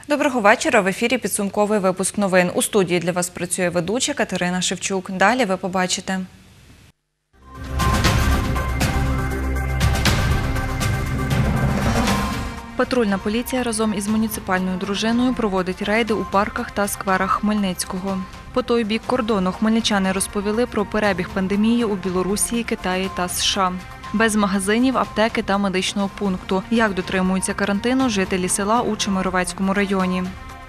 Доброго вечора. В ефірі підсумковий випуск новин. У студії для вас працює ведуча Катерина Шевчук. Далі ви побачите. Патрульна поліція разом із муніципальною дружиною проводить рейди у парках та скверах Хмельницького. По той бік кордону хмельничани розповіли про перебіг пандемії у Білорусі, Китаї та США. Без магазинів, аптеки та медичного пункту. Як дотримуються карантину жителі села у Чемеровецькому районі.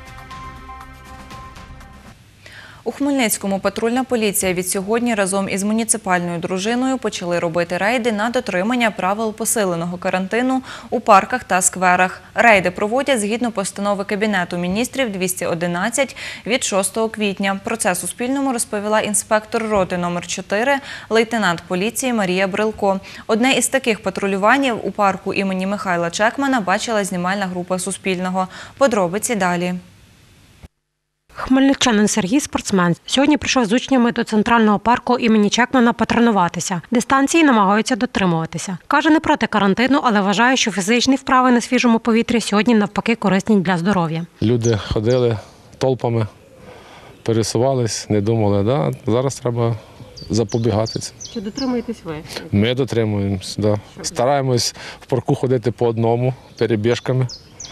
У Хмельницькому патрульна поліція від сьогодні разом із муніципальною дружиною почали робити рейди на дотримання правил посиленого карантину у парках та скверах. Рейди проводять згідно постанови Кабінету міністрів 211 від 6 квітня. Про це Суспільному розповіла інспектор роти номер 4, лейтенант поліції Марія Брилко. Одне із таких патрулювань у парку імені Михайла Чекмана бачила знімальна група Суспільного. Подробиці далі. Хмельничанин Сергій – спортсмен. Сьогодні прийшов з учнями до центрального парку імені Чекмана потренуватися. Дистанції намагаються дотримуватися. Каже, не проти карантину, але вважає, що фізичні вправи на свіжому повітрі сьогодні навпаки корисні для здоров'я. Люди ходили толпами, пересувались, не думали, зараз треба запобігати цим. Чи дотримуєтесь ви? Ми дотримуємось, Стараємось в парку ходити по одному, перебіжками.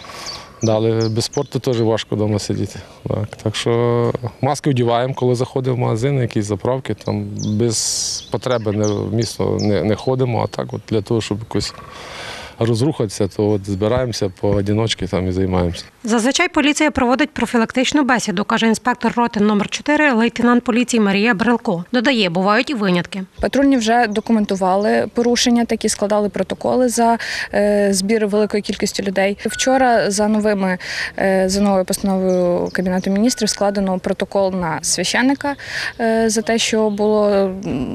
Але без спорту теж важко вдома сидіти. Так що маски вдіваємо, коли заходимо в магазин, якісь заправки, там без потреби в місто не ходимо, а так для того, щоб якось розрухатися, то збираємося поодиночки і займаємося. Зазвичай поліція проводить профілактичну бесіду, каже інспектор роти номер 4, лейтенант поліції Марія Брилко. Додає, бувають і винятки. Патрульні вже документували порушення, такі складали протоколи за збір великої кількості людей. Вчора за новою постановою Кабінету міністрів складено протокол на священника за те, що було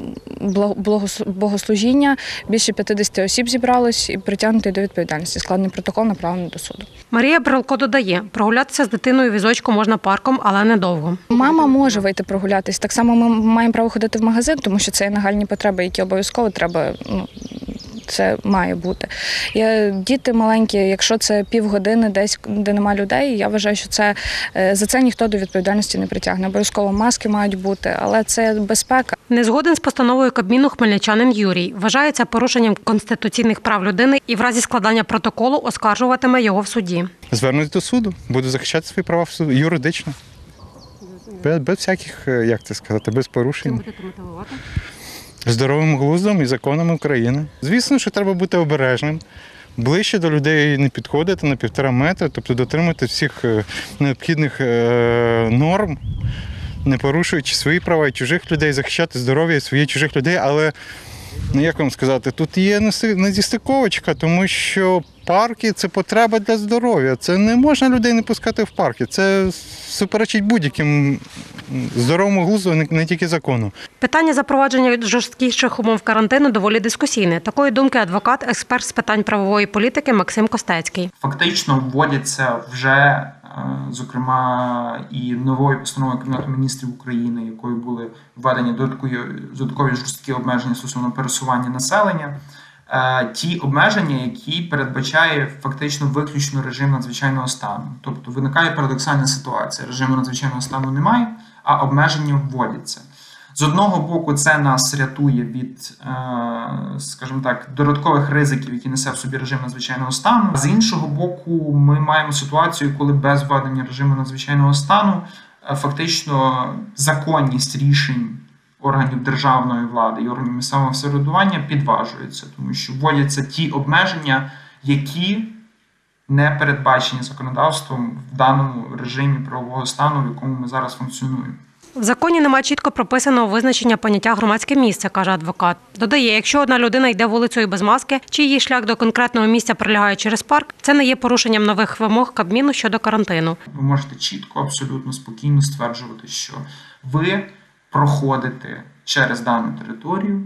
богослужіння, більше 50 осіб зібралось і притягнутий до відповідальності. Складений протокол направлений до суду. Марія Брилко додає, прогулятися з дитиною візочком можна парком, але недовго. Мама може вийти прогулятись. Так само ми маємо право ходити в магазин, тому що це є нагальні потреби, які обов'язково треба, це має бути. Діти маленькі, якщо це півгодини десь, де нема людей, я вважаю, що за це ніхто до відповідальності не притягне. Обов'язково маски мають бути, але це безпека. Не згоден з постановою Кабміну хмельничанин Юрій. Вважає це порушенням конституційних прав людини і в разі складання протоколу оскаржуватиме його в суді. Звернусь до суду, буду захищати свої права в суді юридично. Без всяких, без порушень. Чим будете мотивувати? Здоровим глуздом і законами України. Звісно, що треба бути обережним, ближче до людей не підходити на 1,5 метра, тобто дотримати всіх необхідних норм, не порушуючи свої права і чужих людей, захищати здоров'я своїх чужих людей, але, як вам сказати, тут є незістиковочка, тому що парки – це потреба для здоров'я. Це не можна людей не пускати в парки. Це суперечить будь-яким здоровому глузду, не тільки закону. Питання запровадження жорсткіших умов карантину доволі дискусійне. Такої думки адвокат, експерт з питань правової політики Максим Костецький. Фактично вводяться вже, зокрема, і новою постановою Кабінету міністрів України, якою були введені додаткові жорсткі обмеження стосовно пересування населення. Ті обмеження, які передбачає фактично виключно режим надзвичайного стану. Тобто виникає парадоксальна ситуація. Режиму надзвичайного стану немає, а обмеження вводяться. З одного боку, це нас рятує від, скажімо так, додаткових ризиків, які несе в собі режим надзвичайного стану. З іншого боку, ми маємо ситуацію, коли без введення режиму надзвичайного стану фактично законність рішень органів державної влади і органів місцевого самоврядування підважуються, тому що вводяться ті обмеження, які не передбачені законодавством в даному режимі правового стану, в якому ми зараз функціонуємо. В законі немає чітко прописаного визначення поняття «громадське місце», каже адвокат. Додає, якщо одна людина йде вулицею без маски, чи її шлях до конкретного місця пролягає через парк, це не є порушенням нових вимог Кабміну щодо карантину. Ви можете чітко, абсолютно спокійно стверджувати, що ви проходите через дану територію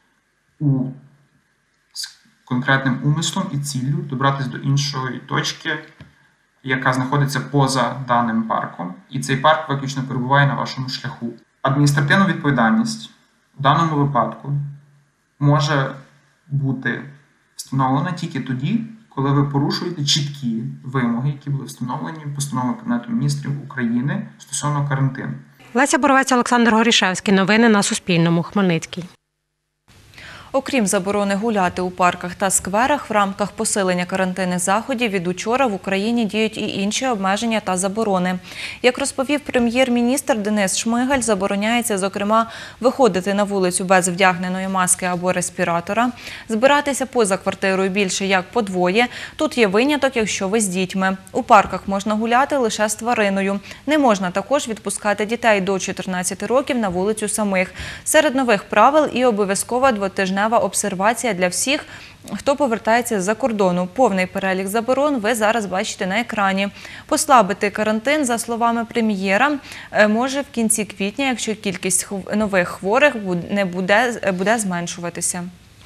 з конкретним умислом і ціллю добратися до іншої точки, яка знаходиться поза даним парком, і цей парк виключно перебуває на вашому шляху. Адміністративна відповідальність в даному випадку може бути встановлена тільки тоді, коли ви порушуєте чіткі вимоги, які були встановлені постановою Кабінету міністрів України стосовно карантину. Леся Боровець, Олександр Горішевський. Новини на Суспільному. Хмельницький. Окрім заборони гуляти у парках та скверах, в рамках посилення карантинних заходів від учора в Україні діють і інші обмеження та заборони. Як розповів прем'єр-міністр Денис Шмигаль, забороняється, зокрема, виходити на вулицю без вдягненої маски або респіратора, збиратися поза квартирою більше як по двоє. Тут є виняток, якщо ви з дітьми. У парках можна гуляти лише з твариною. Не можна також відпускати дітей до 14 років на вулицю самих. Серед нових правил і обов'язкова двотижнева обсервація для всіх, хто повертається з-за кордону. Повний перелік заборон ви зараз бачите на екрані. Послабити карантин, за словами прем'єра, може в кінці квітня, якщо кількість нових хворих буде зменшуватися.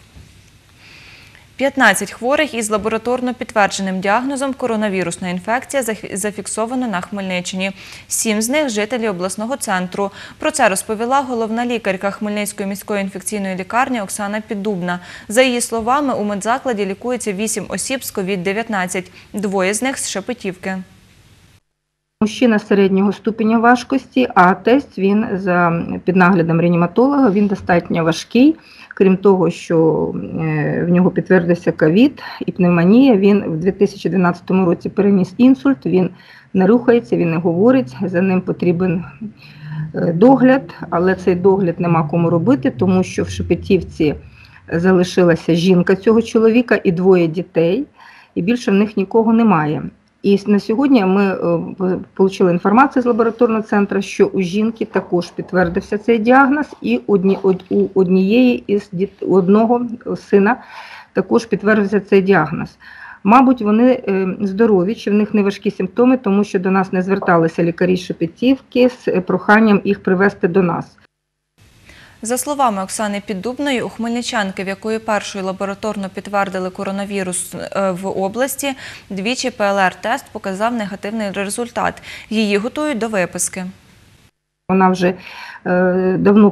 15 хворих із лабораторно підтвердженим діагнозом коронавірусна інфекція зафіксовано на Хмельниччині. 7 з них – жителі обласного центру. Про це розповіла головна лікарка Хмельницької міської інфекційної лікарні Оксана Піддубна. За її словами, у медзакладі лікується 8 осіб з COVID-19, 2 з них з Шепетівки. Мужчина середнього ступеня важкості, а тест він під наглядом реаніматолога, він достатньо важкий. Крім того, що в нього підтвердився ковід і пневмонія, він в 2012 році переніс інсульт, він не рухається, він не говорить, за ним потрібен догляд, але цей догляд нема кому робити, тому що в Шепетівці залишилася жінка цього чоловіка і 2 дітей, і більше в них нікого немає. І на сьогодні ми отримали інформацію з лабораторного центру, що у жінки також підтвердився цей діагноз, і у одного сина також підтвердився цей діагноз. Мабуть, вони здорові, чи в них не важкі симптоми, тому що до нас не зверталися лікарі Шепетівки з проханням їх привезти до нас. За словами Оксани Піддубної, у хмельничанки, в якої першою лабораторно підтвердили коронавірус в області, двічі ПЛР-тест показав негативний результат. Її готують до виписки. Вона вже давно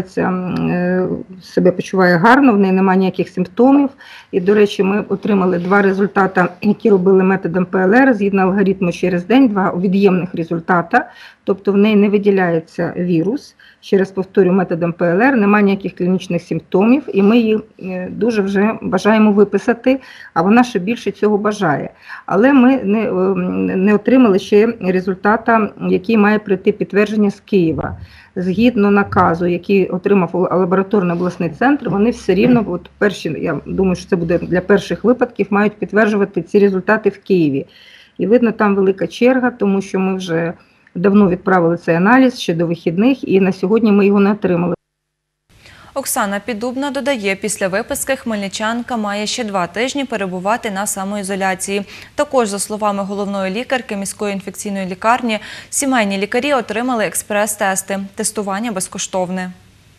себе почуває гарно, в неї немає ніяких симптомів. І, до речі, ми отримали 2 результати, які робили методом ПЛР, згідно алгоритму через день, 2 від'ємних результати. Тобто в неї не виділяється вірус. Ще раз повторю, методом ПЛР, немає ніяких клінічних симптомів, і ми її дуже вже бажаємо виписати, а вона ще більше цього бажає. Але ми не отримали ще результата, який має прийти підтвердження з Києва. Згідно наказу, який отримав лабораторний обласний центр, вони все рівно, я думаю, що це буде для перших випадків, мають підтверджувати ці результати в Києві. І видно, там велика черга, тому що ми вже давно відправили цей аналіз ще до вихідних, і на сьогодні ми його не отримали. Оксана Піддубна додає, після виписки хмельничанка має ще 2 тижні перебувати на самоізоляції. Також, за словами головної лікарки міської інфекційної лікарні, сімейні лікарі отримали експрес-тести. Тестування безкоштовне.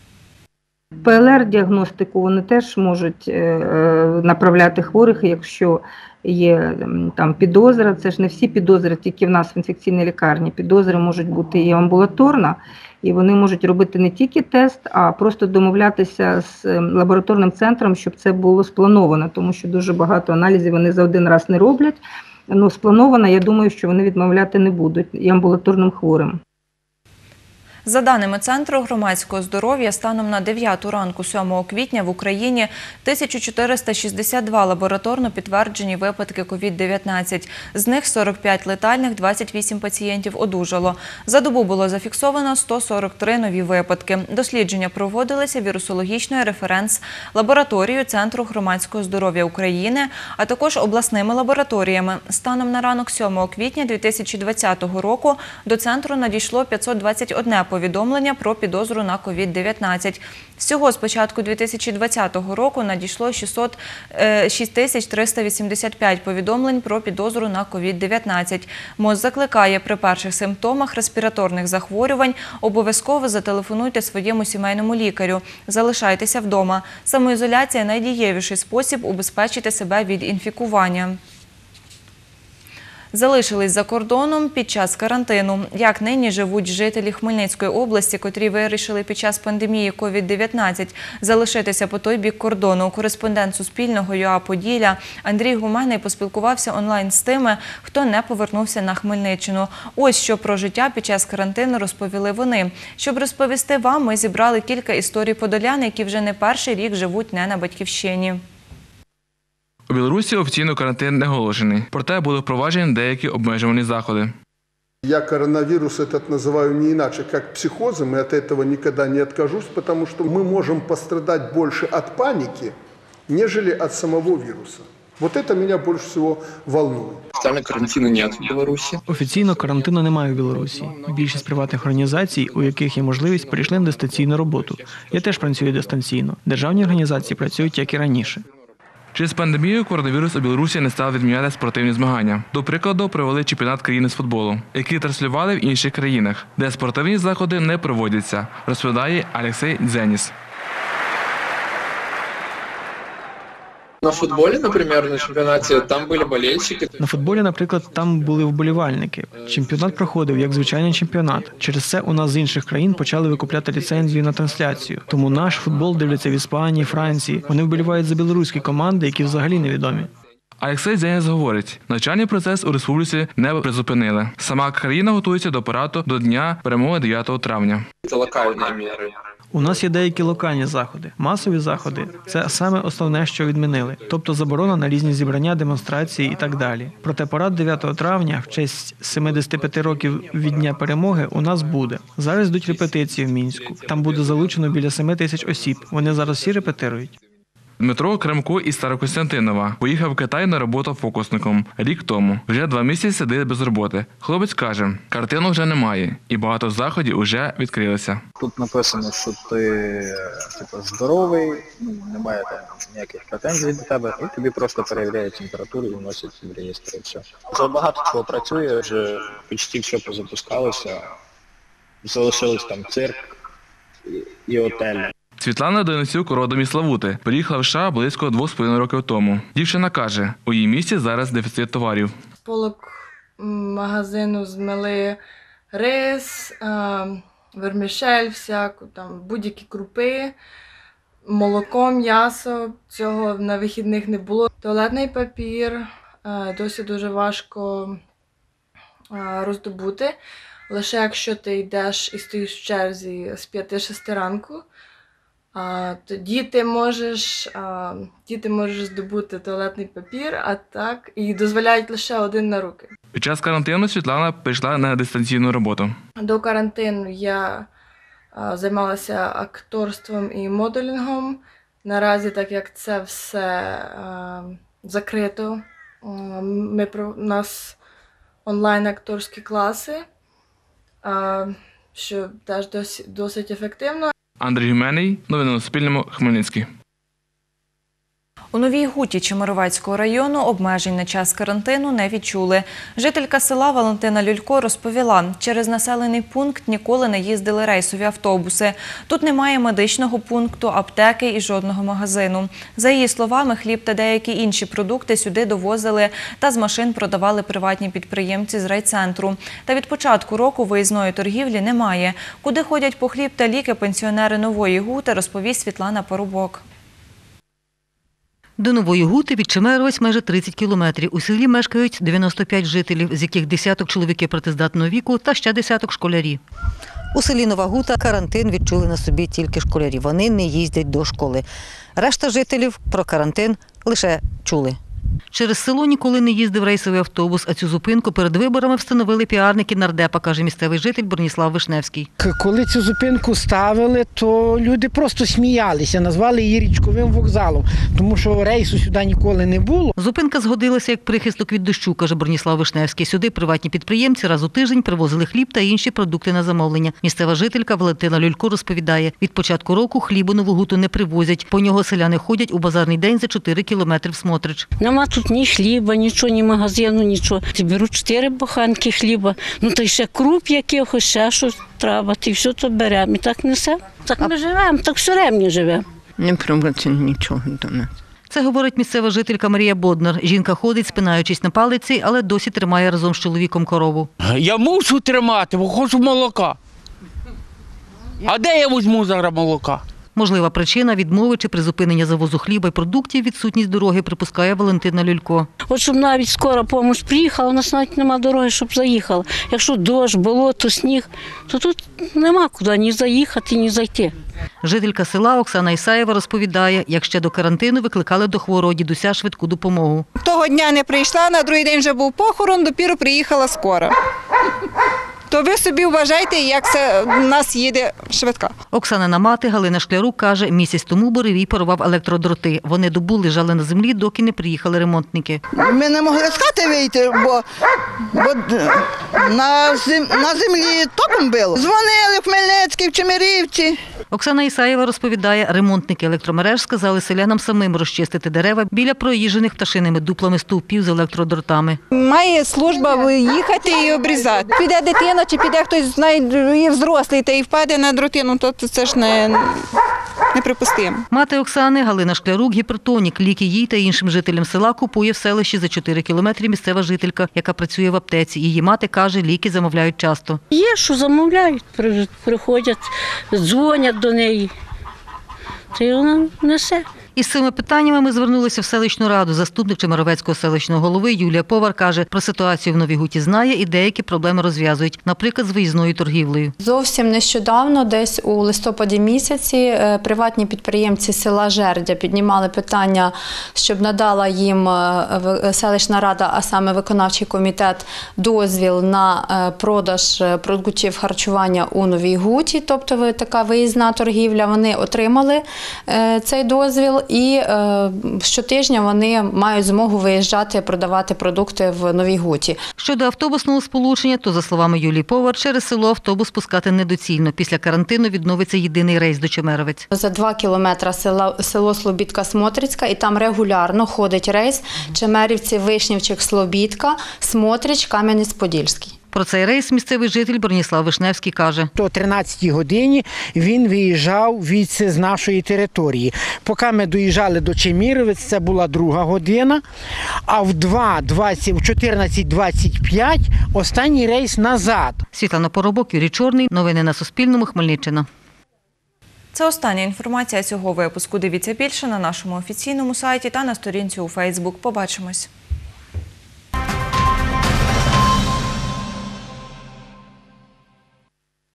ПЛР-діагностику вони теж можуть направляти хворих, якщо є там підозра. Це ж не всі підозри, тільки в нас в інфекційній лікарні. Підозри можуть бути і амбулаторно, і вони можуть робити не тільки тест, а просто домовлятися з лабораторним центром, щоб це було сплановано, тому що дуже багато аналізів вони за один раз не роблять. Ну, сплановано, я думаю, що вони відмовляти не будуть і амбулаторним хворим. За даними Центру громадського здоров'я, станом на 9 ранку 7 квітня в Україні 1462 лабораторно підтверджені випадки COVID-19. З них 45 летальних, 28 пацієнтів одужало. За добу було зафіксовано 143 нові випадки. Дослідження проводилися вірусологічною референс-лабораторією Центру громадського здоров'я України, а також обласними лабораторіями. Станом на ранок 7 квітня 2020 року до Центру надійшло 521 повідомлення про підозру на COVID-19. Всього з початку 2020 року надійшло 6385 повідомлень про підозру на COVID-19. МОЗ закликає, при перших симптомах респіраторних захворювань обов'язково зателефонуйте своєму сімейному лікарю. Залишайтеся вдома. Самоізоляція – найдієвіший спосіб убезпечити себе від інфікування. залишились за кордоном під час карантину. Як нині живуть жителі Хмельницької області, котрі вирішили під час пандемії COVID-19 залишитися по той бік кордону. Кореспондент Суспільного ЮА Поділля Андрій Гуменний поспілкувався онлайн з тими, хто не повернувся на Хмельниччину. Ось що про життя під час карантину розповіли вони. Щоб розповісти вам, ми зібрали кілька історій подолян, які вже не перший рік живуть не на батьківщині. У Білорусі офіційно карантин не оголошений, проте були впроваджені деякі обмежувальні заходи. Я коронавирус этот называю не иначе, как психозом, и от этого никогда не откажусь, потому что мы можем пострадать больше от паники, нежели от самого вируса. Вот это меня больше всего волнует. Официально карантину нет в Білорусі. Офіційно карантину немає в Білорусі. Більшість приватних організацій, у яких є можливість, перейшли на дистанційну роботу. Я теж працюю дистанційно. Державні організації працюють, як і раніше. Через пандемію коронавірус у Білорусі не став відміняти спортивні змагання. До прикладу, провели чемпіонат країни з футболу, який транслювали в інших країнах, де спортивні заходи не проводяться, розповідає Олексій Дзеніс. На футболі, наприклад, на чемпіонаті, там були болельщики. На футболі, наприклад, там були вболівальники. Чемпіонат проходив як звичайний чемпіонат. Через це у нас з інших країн почали викупляти ліцензію на трансляцію. Тому наш футбол дивляться в Іспанії, Франції. Вони вболівають за білоруські команди, які взагалі невідомі. Олексій Дзеніс говорить, навчальний процес у республіці не призупинили. Сама країна готується до параду до Дня перемоги 9 травня. Це локальні міри. У нас є деякі локальні заходи. Масові заходи – це саме основне, що відмінили. Тобто заборона на різні зібрання, демонстрації і так далі. Проте парад 9 травня в честь 75 років від Дня перемоги у нас буде. Зараз йдуть репетиції в Мінську. Там буде залучено біля 7 тисяч осіб. Вони зараз всі репетирують. Дмитро Кремко із Старокостянтинова поїхав в Китай на роботу фокусником рік тому. Вже 2 місяці сидить без роботи. Хлопець каже, картину вже немає і багато заходів вже відкрилися. Тут написано, що ти здоровий, немає там ніяких претензій до тебе, і тобі просто перевіряють температуру і вносять в реєстр. Все. Вже багато чого працює, вже почти все позапускалося, залишилось там цирк і отель. Світлана Денисюк родом із Славути. Приїхала в США близько 2,5 років тому. Дівчина каже, у її місті зараз дефіцит товарів. З полок магазину змили рис, вермішель, всяку, там, будь-які крупи, молоко, м'ясо. Цього на вихідних не було. Туалетний папір досі дуже важко роздобути. Лише якщо ти йдеш і стоїш в черзі з 5-6 ранку, тоді ти можеш здобути туалетний папір, а так і дозволяють лише 1 на руки. Під час карантину Світлана пішла на дистанційну роботу. До карантину я займалася акторством і моделінгом. Наразі, так як це все закрито, у нас онлайн-акторські класи, що теж досить ефективно. Андрій Гуменний, новини на Суспільному, Хмельницький. У Новій Гуті Чемеровецького району обмежень на час карантину не відчули. Жителька села Валентина Люлько розповіла, через населений пункт ніколи не їздили рейсові автобуси. Тут немає медичного пункту, аптеки і жодного магазину. За її словами, хліб та деякі інші продукти сюди довозили та з машин продавали приватні підприємці з райцентру. Та від початку року виїзної торгівлі немає. Куди ходять по хліб та ліки пенсіонери Нової Гути, розповість Світлана Парубок. До Нової Гути від Чемеровець майже 30 кілометрів. У селі мешкають 95 жителів, з яких десяток чоловіків працездатного віку та ще десяток школярі. У селі Нова Гута карантин відчули на собі тільки школярі. Вони не їздять до школи. Решта жителів про карантин лише чули. Через село ніколи не їздив рейсовий автобус, а цю зупинку перед виборами встановили піарники нардепа, каже місцевий житель Броніслав Вишневський. Коли цю зупинку ставили, то люди просто сміялися, назвали її річковим вокзалом, тому що рейсу сюди ніколи не було. Зупинка згодилася як прихисток від дощу, каже Броніслав Вишневський. Сюди приватні підприємці раз у тиждень привозили хліб та інші продукти на замовлення. Місцева жителька Валентина Люлько розповідає, від початку року хліб у Нову Гуту не привозять. По нього селяни ходять у базарний день за 4 кілометри в Смотрич. Нема тут ні хліба, нічого, ні магазину, нічого. Беруть 4 буханки хліба, то й ще круп якихось, ще щось треба, і все то беремо. І так несемо. Так ми живемо, так все рівно живемо. Не привозять нічого до нас. Це говорить місцева жителька Марія Боднар. Жінка ходить, спинаючись на палиці, але досі тримає разом з чоловіком корову. Я мушу тримати, бо хочу молока. А де я візьму зараз молока? Можлива причина – відмови чи призупинення завозу хліба і продуктів, відсутність дороги, припускає Валентина Люлько. От щоб навіть скора допомога приїхала, у нас навіть немає дороги, щоб заїхала. Якщо дощ, болото, сніг, то тут нема куди ні заїхати, ні зайти. Жителька села Оксана Ісаєва розповідає, як ще до карантину викликали до хворого дідуся швидку допомогу. Того дня не прийшла, на другий день вже був похорон, допіру приїхала скора. То ви собі вважайте, як це в нас їде швидка. Оксанина мати Галина Шклярук каже, місяць тому буревій порвав електродроти. Вони добу лежали на землі, доки не приїхали ремонтники. Ми не могли з хати вийти, бо на землі током било. Дзвонили в Хмельницький, в Чемерівці. Оксана Ісаєва розповідає, ремонтники електромереж сказали селянам самим розчистити дерева біля проїжджених пташиними дуплами стовпів з електродротами. Має служба виїхати і обрізати. Піде дитина, чи піде хтось, знає, взрослий, та й впаде на дротину, то це ж неприпустимо. Мати Оксани Галина Шклярук гіпертонік. Ліки їй та іншим жителям села купує в селищі за 4 кілометри місцева жителька, яка працює в аптеці. Її мати каже, ліки замовляють часто. Є, що замовляють, приходять, дзвонять до неї, та й вона несе. Із цими питаннями ми звернулися в селищну раду. Заступник Чемеровецького селищного голови Юлія Повар каже, про ситуацію в Новій Гуті знає і деякі проблеми розв'язують, наприклад, з виїзною торгівлею. Зовсім нещодавно, десь у листопаді місяці, приватні підприємці села Жердя піднімали питання, щоб надала їм селищна рада, а саме виконавчий комітет, дозвіл на продаж продуктів харчування у Новій Гуті, тобто така виїзна торгівля. Вони отримали цей дозвіл. І щотижня вони мають змогу виїжджати, продавати продукти в Новій Гуті. Щодо автобусного сполучення, то, за словами Юлії Повар, через село автобус пускати недоцільно. Після карантину відновиться єдиний рейс до Чемеровець. За 2 кілометри село Слобідка-Смотрицька, і там регулярно ходить рейс Чемерівці, Вишнівчик, Слобідка, Смотрич, Кам'янець-Подільський. Про цей рейс місцевий житель Броніслав Вишневський каже. О 13-й годині він виїжджав з нашої території. Поки ми доїжджали до Чеміровець, це була 2 година, а в 14:25 останній рейс назад. Світлана Поробок, Юрій Чорний. Новини на Суспільному. Хмельниччина. Це остання інформація цього випуску. Дивіться більше на нашому офіційному сайті та на сторінці у Фейсбук. Побачимось.